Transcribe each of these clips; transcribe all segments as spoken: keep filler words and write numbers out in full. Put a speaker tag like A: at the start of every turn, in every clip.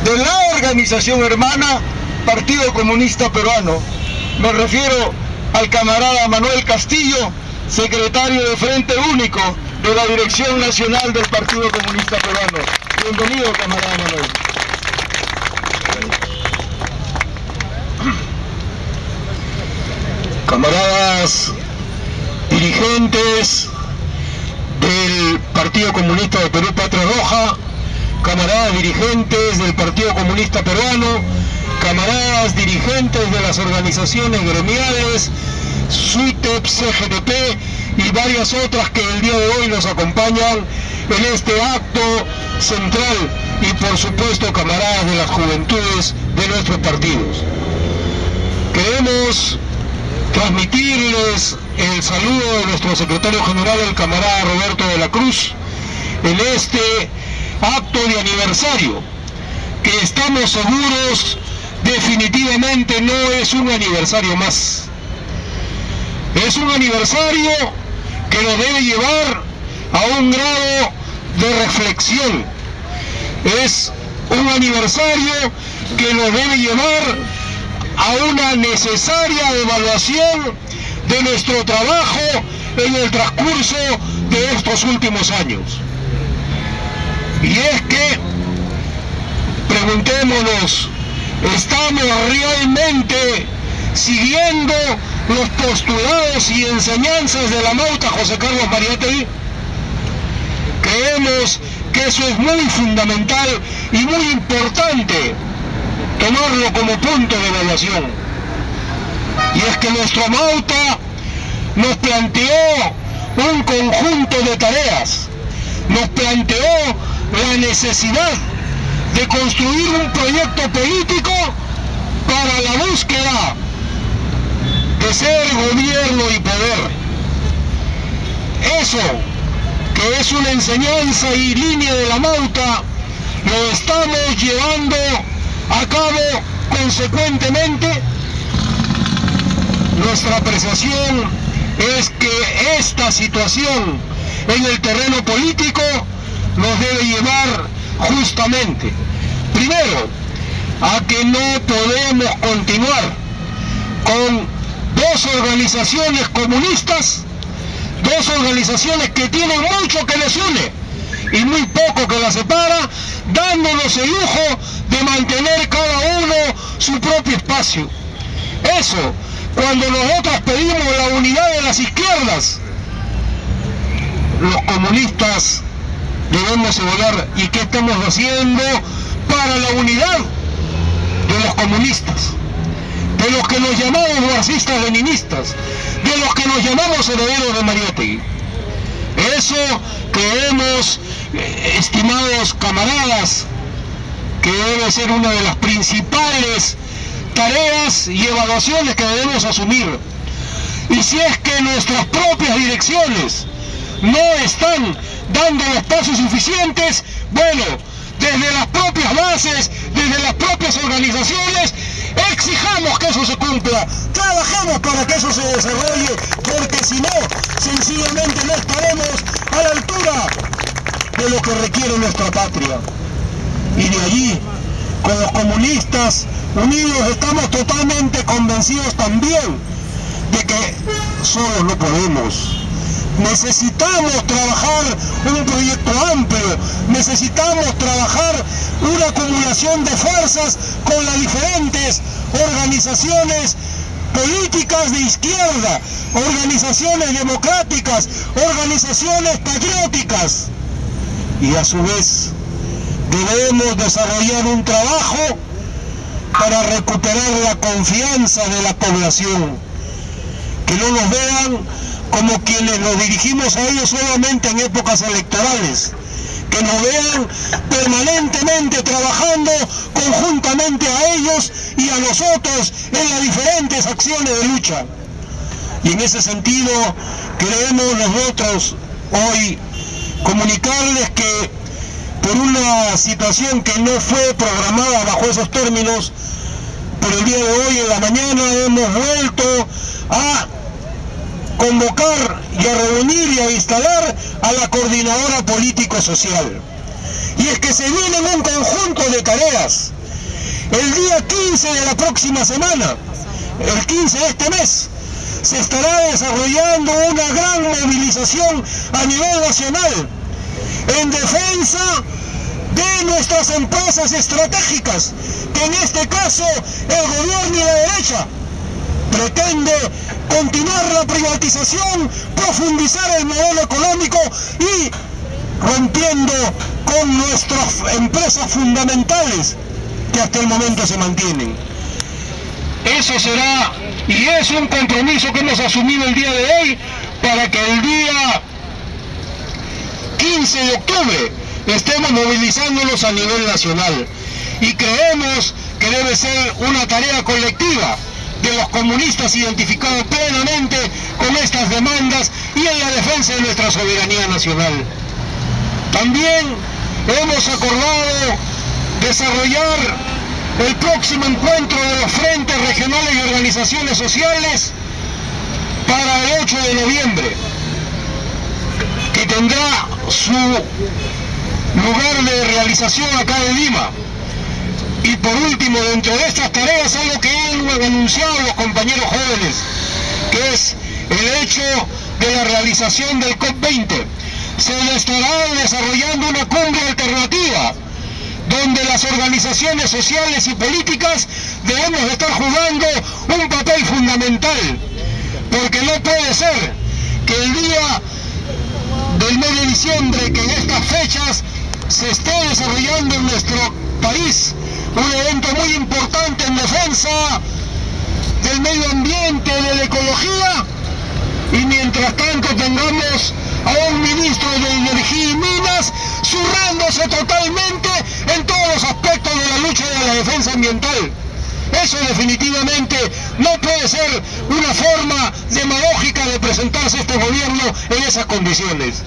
A: de la organización hermana Partido Comunista Peruano. Me refiero al camarada Manuel Castillo, secretario de Frente Único de la Dirección Nacional del Partido Comunista Peruano. Bienvenido, camarada Manuel. Camaradas dirigentes del Partido Comunista de Perú Patria Roja, camaradas dirigentes del Partido Comunista Peruano, camaradas dirigentes de las organizaciones gremiales, SUITEP, C G T P y varias otras que el día de hoy nos acompañan en este acto central, y por supuesto camaradas de las juventudes de nuestros partidos. Queremos transmitirles el saludo de nuestro secretario general, el camarada Roberto de la Cruz, en este acto de aniversario, que estamos seguros definitivamente no es un aniversario más. Es un aniversario que nos debe llevar a un grado de reflexión. Es un aniversario que nos debe llevar a una necesaria evaluación de nuestro trabajo en el transcurso de estos últimos años. Y es que, preguntémonos, ¿estamos realmente siguiendo los postulados y enseñanzas de la Mauta José Carlos Mariátegui? Creemos que eso es muy fundamental y muy importante tomarlo como punto de evaluación. Y es que nuestro Mauta nos planteó un conjunto de tareas, nos planteó la necesidad de construir un proyecto político para la búsqueda de ser gobierno y poder. Eso, que es una enseñanza y línea de la Mauta, lo estamos llevando a cabo consecuentemente. Nuestra apreciación es que esta situación en el terreno político nos debe llevar justamente, primero, a que no podemos continuar con dos organizaciones comunistas, dos organizaciones que tienen mucho que les une y muy poco que las separa, dándonos el lujo de mantener cada uno su propio espacio. Eso, cuando nosotros pedimos la unidad de las izquierdas, los comunistas debemos evaluar, ¿y qué estamos haciendo para la unidad de los comunistas? De los que nos llamamos marxistas-leninistas, de los que nos llamamos herederos de Mariátegui. Eso creemos, estimados camaradas, que debe ser una de las principales tareas y evaluaciones que debemos asumir. Y si es que nuestras propias direcciones no están dando los pasos suficientes, bueno, desde las propias bases, desde las propias organizaciones, exijamos que eso se cumpla, trabajemos para que eso se desarrolle, porque si no, sencillamente no estaremos a la altura de lo que requiere nuestra patria. Y de allí, con los comunistas unidos, estamos totalmente convencidos también de que solos no podemos. Necesitamos trabajar un proyecto amplio, necesitamos trabajar una acumulación de fuerzas con las diferentes organizaciones políticas de izquierda, organizaciones democráticas, organizaciones patrióticas. Y a su vez debemos desarrollar un trabajo para recuperar la confianza de la población, que no nos vean como quienes nos dirigimos a ellos solamente en épocas electorales, que nos vean permanentemente trabajando conjuntamente a ellos y a nosotros en las diferentes acciones de lucha. Y en ese sentido queremos nosotros hoy comunicarles que por una situación que no fue programada bajo esos términos, pero el día de hoy en la mañana hemos vuelto a convocar y a reunir y a instalar a la coordinadora político-social. Y es que se vienen un conjunto de tareas El día quince de la próxima semana, el quince de este mes, se estará desarrollando una gran movilización a nivel nacional en defensa de nuestras empresas estratégicas, que en este caso el gobierno y la derecha pretende continuar la privatización, profundizar el modelo económico y rompiendo con nuestras empresas fundamentales que hasta el momento se mantienen. Eso será y es un compromiso que hemos asumido el día de hoy para que el día quince de octubre estemos movilizándonos a nivel nacional, y creemos que debe ser una tarea colectiva de los comunistas identificados plenamente con estas demandas y en la defensa de nuestra soberanía nacional. También hemos acordado desarrollar el próximo encuentro de los frentes regionales y organizaciones sociales para el ocho de noviembre, que tendrá su lugar de realización acá en Lima. Y por último, dentro de estas tareas, algo que han anunciado los compañeros jóvenes, que es el hecho de la realización del COP veinte. Se estará desarrollando una cumbre alternativa, donde las organizaciones sociales y políticas debemos estar jugando un papel fundamental, porque no puede ser que el día del mes de diciembre, que en estas fechas se esté desarrollando en nuestro país un evento muy importante en defensa del medio ambiente, de la ecología, y mientras tanto tengamos a un ministro de Energía y Minas zurrándose totalmente en todos los aspectos de la lucha de la defensa ambiental. Eso definitivamente no puede ser una forma demagógica de presentarse este gobierno en esas condiciones.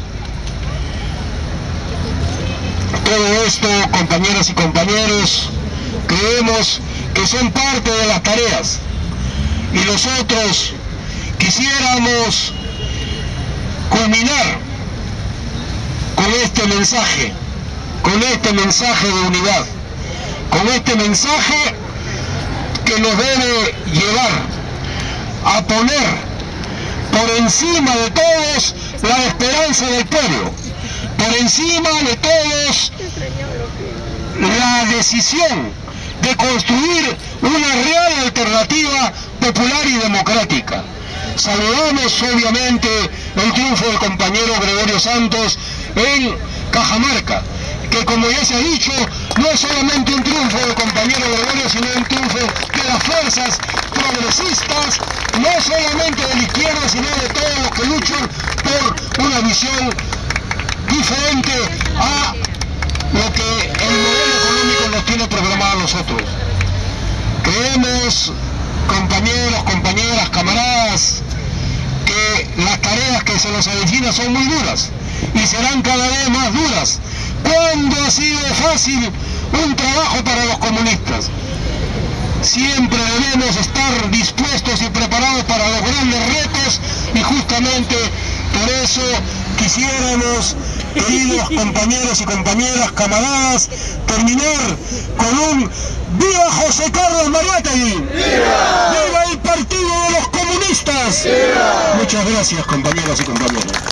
A: Todo esto, compañeras y compañeros, creemos que son parte de las tareas, y nosotros quisiéramos culminar con este mensaje, con este mensaje de unidad, con este mensaje que nos debe llevar a poner por encima de todos la esperanza del pueblo, por encima de todos la decisión de construir una real alternativa popular y democrática. Saludamos obviamente el triunfo del compañero Gregorio Santos en Cajamarca, que como ya se ha dicho, no es solamente un triunfo del compañero Gregorio, sino un triunfo de las fuerzas progresistas, no solamente de la izquierda, sino de todos los que luchan por una visión diferente a lo que el modelo económico nos tiene programado a nosotros. Creemos, compañeros, compañeras, camaradas, que las tareas que se nos avecinan son muy duras y serán cada vez más duras. ¿Cuándo ha sido fácil un trabajo para los comunistas? Siempre debemos estar dispuestos y preparados para los grandes retos, y justamente por eso quisiéramos, queridos compañeros y compañeras, camaradas, terminar con un ¡viva José Carlos Mariátegui! ¡Viva! ¡Viva el Partido de los Comunistas! ¡Viva! Muchas gracias, compañeras y compañeros.